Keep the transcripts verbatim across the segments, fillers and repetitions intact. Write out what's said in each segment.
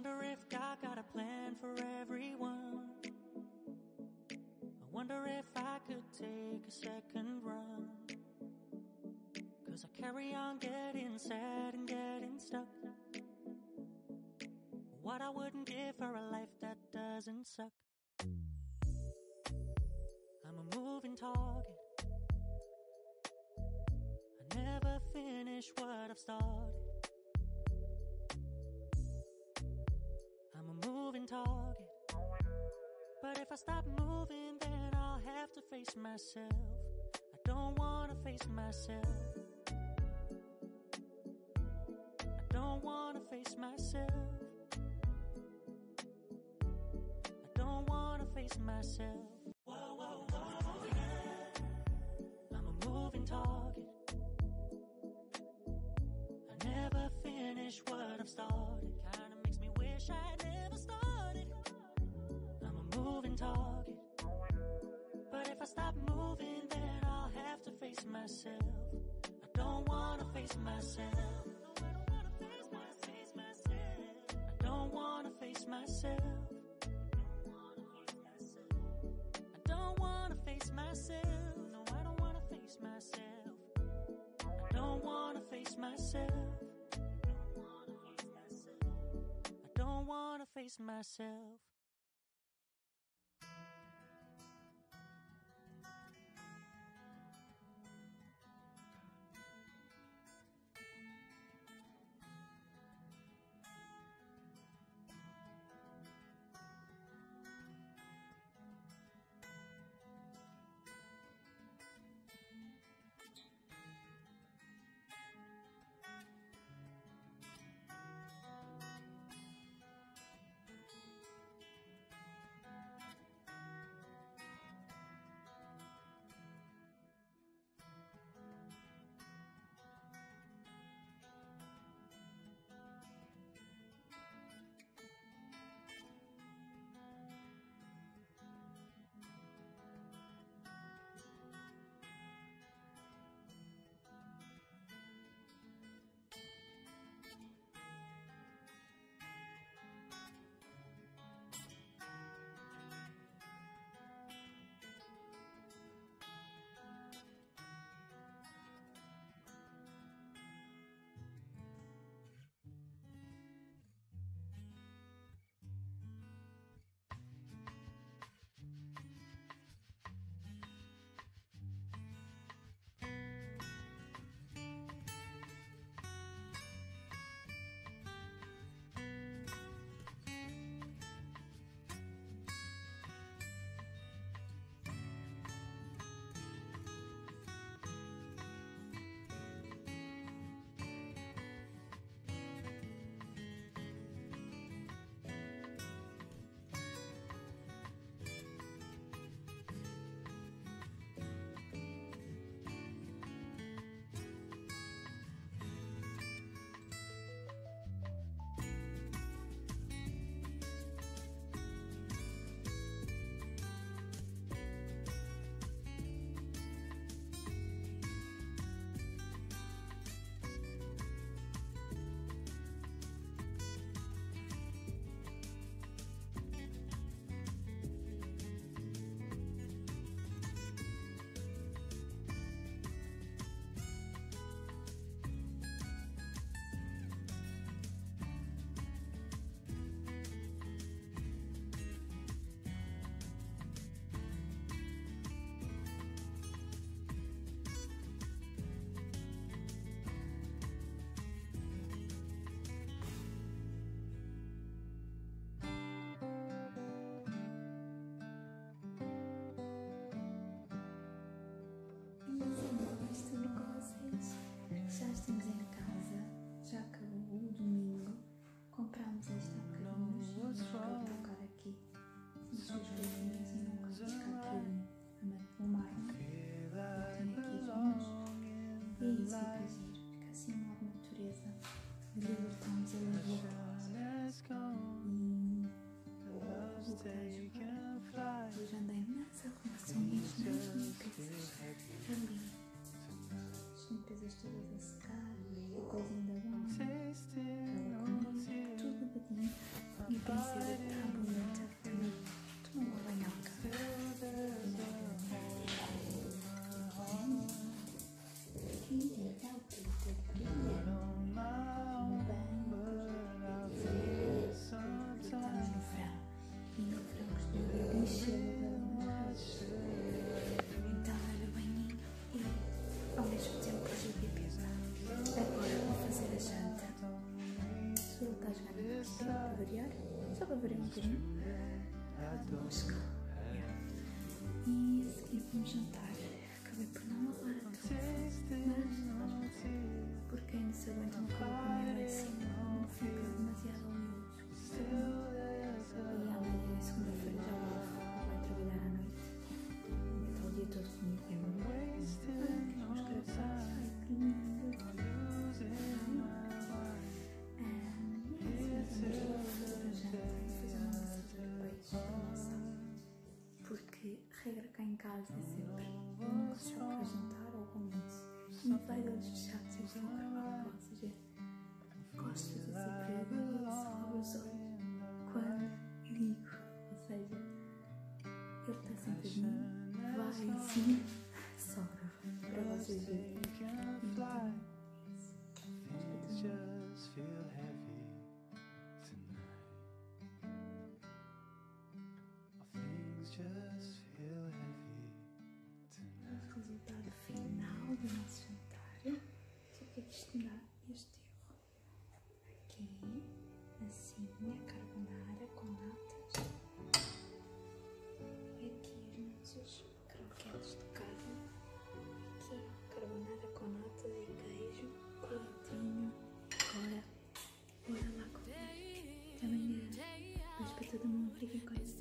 wonder if God got a plan for everyone. I wonder if I could take a second run. Cause I carry on getting sad and getting stuck. What I wouldn't give for a life that doesn't suck. I'm a moving target. I never finish what I've started. I'm a moving target. But if I stop moving, then I'll have to face myself. I don't wanna face myself. I don't wanna face myself. I don't wanna face myself. Whoa, whoa, whoa, yeah. I'm a moving target. I never finish what I've started. Kinda makes me wish I never started. I'm a moving target. But if I stop moving, then I'll have to face myself. I don't wanna face myself. I don't wanna face myself. I don't wanna face myself. I don't wanna face myself. No, I don't wanna face myself. I don't wanna face myself. I don't wanna face myself. Já estamos em casa, já acabou o domingo, comprámos esta bocadinhos, vamos colocar aqui os seus coisinhas e não vamos ficar aqui o marmo. Tem aqui as mãos e é isso, fica giro, fica assim uma natureza, libertamos a vida e o gajo, eu já andei nas arrumações, nas limpezas, ali. Limpezas todas a secar, a coisinha da banha, ela comida, tudo lavadinho. variar, só para variar um bocadinho. Mosca. E a seguir vamos jantar. Acabei por não lavar a tudo, mas porque ainda se aguenta um bocado comer lá em cima, não fica demasiado oleoso. E amanhã, segunda-feira, já vou, vai trabalhar à noite. Ainda está o dia todo comigo, é muito bom. Olha, que os carapaços, ai que lindo. Porque a regra cá em casa é sempre eu nunca saio para jantar ou almoço e me vai de olhos fechados e estou a gravar com, ou seja, gosto de fazer sempre eu só os olhos quando ligo, ou seja, ele está sentadinho, vai assim, só gravar para vocês verem. Então, resultado final do nosso jantar. Só que isto dá este erro. Aqui, assim, a carbonara com natas. E aqui os nossos croquetes de carne. Aqui, carbonara com natas e queijo. Coentinho. Agora, bora lá comer. Até amanhã. Beijo para todo mundo. Fiquem com isso.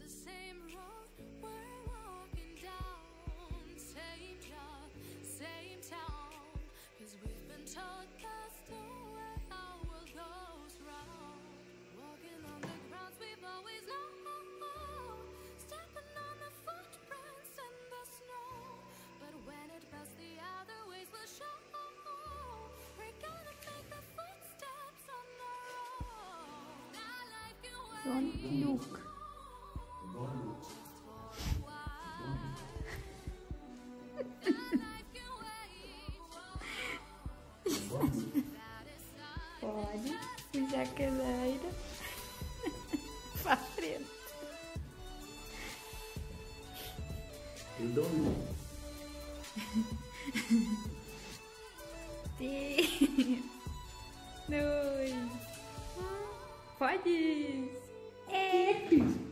Don't look. Pode puxar a cadeira para a frente. Eu dou um. Dois. Pode. É.